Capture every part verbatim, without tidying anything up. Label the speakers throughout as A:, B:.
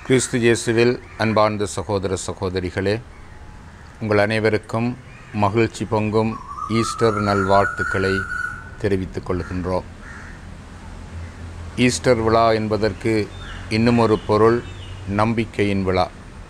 A: கிறிஸ்து இயேசுவில் அன்பார்ந்த சகோதர சகோதரிகளே, உங்கள் அனைவருக்கும் மகிழ்ச்சி பொங்கும் ஈஸ்டர் நல்வாழ்த்துக்களை தெரிவித்துக் கொள்கின்றோம். ஈஸ்டர் விழா என்பதற்கு இன்னும் ஒரு பொருள் நம்பிக்கையின் விழா.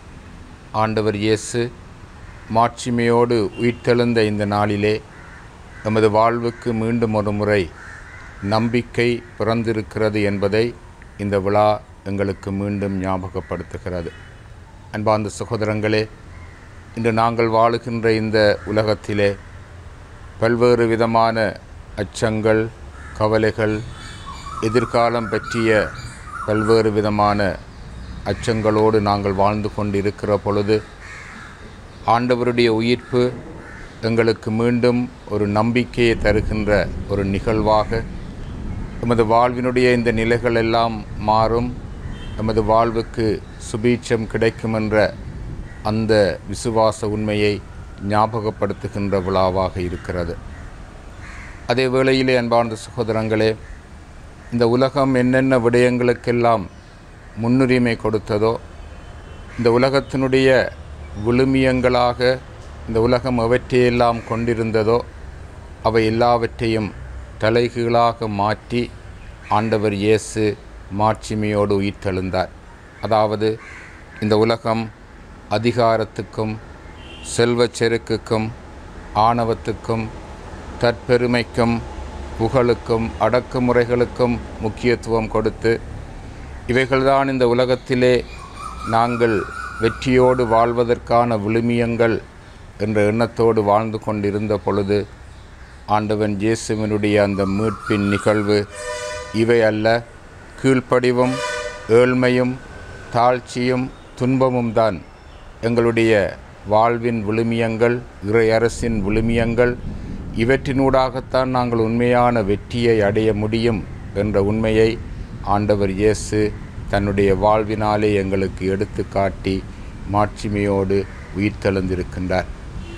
A: ஆண்டவர் இயேசு மாட்சிமையோடு உயிர்த்தெழுந்த இந்த நாளிலே நமது வாழ்வுக்கு மீண்டும் ஒரு முறை நம்பிக்கை பிறந்திருக்கிறது என்பதை இந்த விழா எங்களுக்கு மீண்டும் ஞாபகப்படுத்துகிறது. அன்பார்ந்த சகோதரங்களே, இன்று நாங்கள் வாழுகின்ற இந்த உலகத்திலே பல்வேறு விதமான அச்சங்கள், கவலைகள், எதிர்காலம் பற்றிய பல்வேறு விதமான அச்சங்களோடு நாங்கள் வாழ்ந்து கொண்டிருக்கிற பொழுது ஆண்டவருடைய உயிர்ப்பு எங்களுக்கு மீண்டும் ஒரு நம்பிக்கையை தருகின்ற ஒரு நிகழ்வாக, எமது வாழ்வினுடைய இந்த நிலைகள் எல்லாம் மாறும், எமது வாழ்வுக்கு சுபீட்சம் கிடைக்கும் என்ற அந்த விசுவாச உண்மையை ஞாபகப்படுத்துகின்ற விழாவாக இருக்கிறது. அதே வேளையிலே அன்பார்ந்த சகோதரங்களே, இந்த உலகம் என்னென்ன விடயங்களுக்கெல்லாம் முன்னுரிமை கொடுத்ததோ, இந்த உலகத்தினுடைய விழுமியங்களாக இந்த உலகம் எவற்றையெல்லாம் கொண்டிருந்ததோ அவை எல்லாவற்றையும் தலைகீழாக மாற்றி ஆண்டவர் இயேசு மாட்சிமையோடு உயிர்த்தெழுந்தார். அதாவது இந்த உலகம் அதிகாரத்துக்கும், செல்வச் செருக்குக்கும், ஆணவத்துக்கும், தற்பெருமைக்கும், புகழுக்கும், அடக்குமுறைகளுக்கும் முக்கியத்துவம் கொடுத்து இவைகள்தான் இந்த உலகத்திலே நாங்கள் வெற்றியோடு வாழ்வதற்கான விழுமியங்கள் என்ற எண்ணத்தோடு வாழ்ந்து கொண்டிருந்த பொழுது ஆண்டவன் இயேசுவினுடைய அந்த மீட்பின் நிகழ்வு இவை அல்ல, கீழ்ப்படிவும் ஏழ்மையும் தாழ்ச்சியும் துன்பமும் தான் எங்களுடைய வாழ்வின் விழுமியங்கள், இறையரசின் விழுமியங்கள். இவற்றினூடாகத்தான் நாங்கள் உண்மையான வெற்றியை அடைய முடியும் என்ற உண்மையை ஆண்டவர் இயேசு தன்னுடைய வாழ்வினாலே எங்களுக்கு எடுத்து காட்டி மாட்சிமையோடு உயிர்த்தெழுந்திருக்கின்றார்.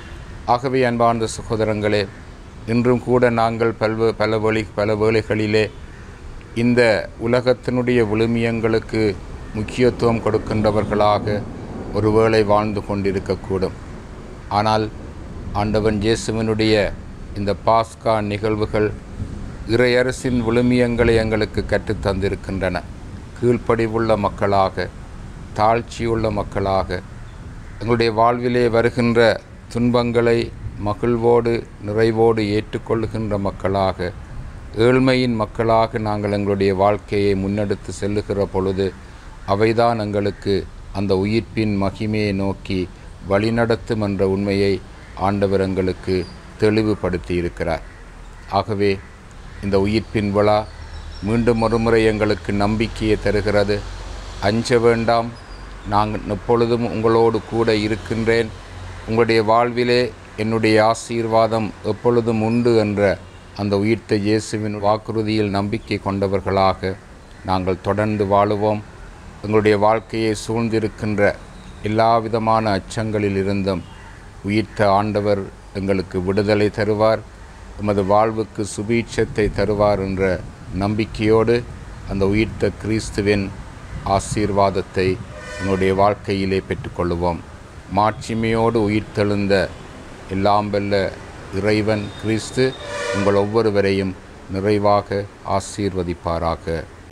A: ஆகவே அன்பார்ந்த சகோதரங்களே, இன்றும் கூட நாங்கள் பல்வே பல வழி பல வேளைகளிலே இந்த உலகத்தினுடைய விழுமியங்களுக்கு முக்கியத்துவம் கொடுக்கின்றவர்களாக ஒருவேளை வாழ்ந்து கொண்டிருக்கக்கூடும். ஆனால் ஆண்டவன் இயேசுவினுடைய இந்த பாஸ்கா நிகழ்வுகள் இறையரசின் விழுமியங்களை எங்களுக்கு கற்றுத்தந்திருக்கின்றன. கீழ்ப்படிவுள்ள மக்களாக, தாழ்ச்சியுள்ள மக்களாக, எங்களுடைய வாழ்விலே வருகின்ற துன்பங்களை மகிழ்வோடு நிறைவோடு ஏற்றுக்கொள்ளுகின்ற மக்களாக, ஏழ்மையின் மக்களாக நாங்கள் எங்களுடைய வாழ்க்கையை முன்னெடுத்து செல்லுகிற பொழுது அவைதான் எங்களுக்கு அந்த உயிர்ப்பின் மகிமையை நோக்கி வழிநடத்தும் என்ற உண்மையை ஆண்டவர் எங்களுக்கு தெளிவுபடுத்தி இருக்கிறார். ஆகவே இந்த உயிர்ப்பின் விழா மீண்டும் ஒருமுறை எங்களுக்கு நம்பிக்கையை தருகிறது. அஞ்ச வேண்டாம், நாங்கள் எப்பொழுதும் உங்களோடு கூட இருக்கின்றேன், உங்களுடைய வாழ்விலே என்னுடைய ஆசீர்வாதம் எப்பொழுதும் உண்டு என்ற அந்த உயிர்த்த இயேசுவின் வாக்குறுதியில் நம்பிக்கை கொண்டவர்களாக நாங்கள் தொடர்ந்து வாழுவோம். எங்களுடைய வாழ்க்கையை சூழ்ந்திருக்கின்ற எல்லா விதமான அச்சங்களில் இருந்தும் உயிர்த்த ஆண்டவர் எங்களுக்கு விடுதலை தருவார், எமது வாழ்வுக்கு சுபீட்சத்தை தருவார் என்ற நம்பிக்கையோடு அந்த உயிர்த்த கிறிஸ்துவின் ஆசீர்வாதத்தை எங்களுடைய வாழ்க்கையிலே பெற்றுக்கொள்வோம். மாட்சிமையோடு உயிர்த்தெழுந்த எல்லாம் வல்ல இறைவன் கிறிஸ்து உங்கள் ஒவ்வொருவரையும் நிறைவாக ஆசீர்வதிப்பாராக.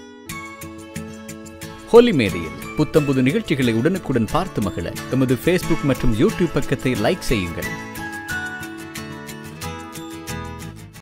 B: ஹோலி மேரியில் புத்தம்புது நிகழ்ச்சிகளை உடனுக்குடன் பார்த்து மகிழ எமது ஃபேஸ்புக் மற்றும் யூடியூப் பக்கத்தை லைக் செய்யுங்கள்.